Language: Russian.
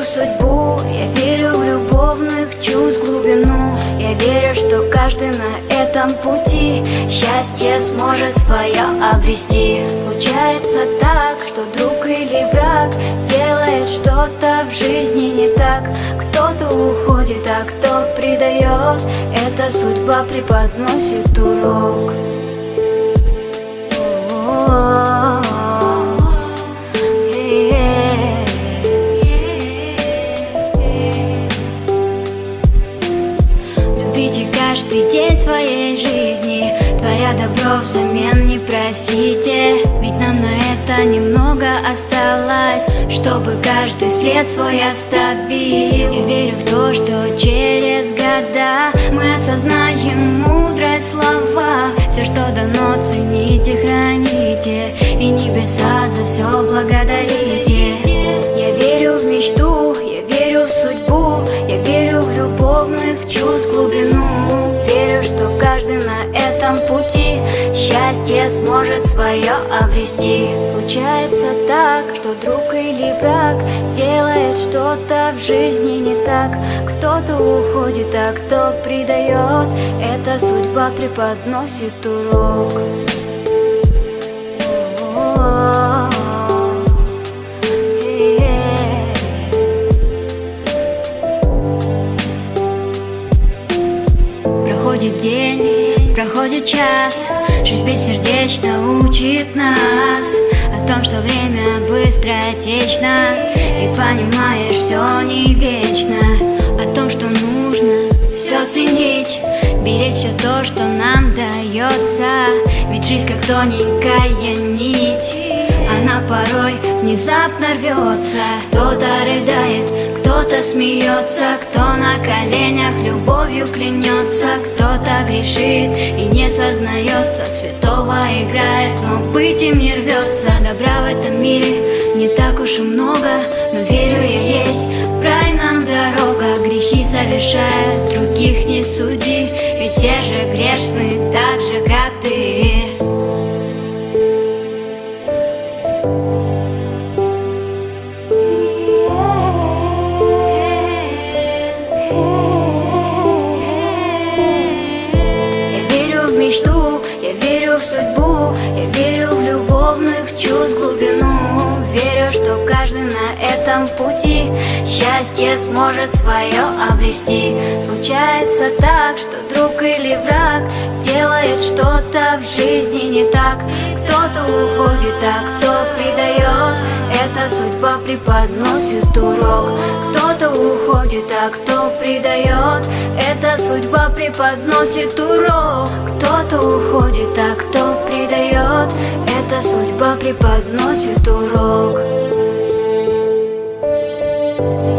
судьбу, я верю в любовных чувств глубину. Я верю, что каждый на этом пути счастье сможет свое обрести. Случается так, что друг или враг делает что-то в жизни не так. Кто-то уходит, а кто предает, эта судьба преподносит урок. Любите каждый день своей жизни, творя добро взамен не просите. Ведь нам на это немного осталось, чтобы каждый след свой оставил. Я верю в то, что через года мы осознаем мудрость слова. Все, что дано, цените, храните, и небеса за все благодарите. Я верю в мечту, я верю в судьбу, я верю в любовных чувств глубину. Верю, что каждый на этом пути счастье сможет свое обрести. Случается так, что друг или враг делает что-то в жизни не так. Кто-то уходит, а кто предает, эта судьба преподносит урок. Проходит день, проходит час, жизнь бессердечно учит нас о том, что время быстротечно, и понимаешь, все не вечно. О том, что нужно все ценить, беречь все то, что нам дается. Ведь жизнь как тоненькая нить, она порой внезапно рвется. Кто-то рыдает, кто-то смеется, кто на коленях любовью клянется, кто-то грешит и не сознается, святого играет, но быть им не рвется. Добра в этом мире не так уж и много, но верю я есть в рай нам дорога. Грехи совершая, других не суди, ведь все же грешны так же, как ты. Я верю в судьбу, я верю в любовных чувств глубину. Верю, что каждый на этом пути счастье сможет свое обрести. Случается так, что друг или враг делает что-то в жизни не так. Кто-то уходит, а кто предает, эта судьба преподносит урок. Кто-то уходит, а кто предает, эта судьба преподносит урок. Кто-то уходит, а кто предает, эта судьба преподносит урок.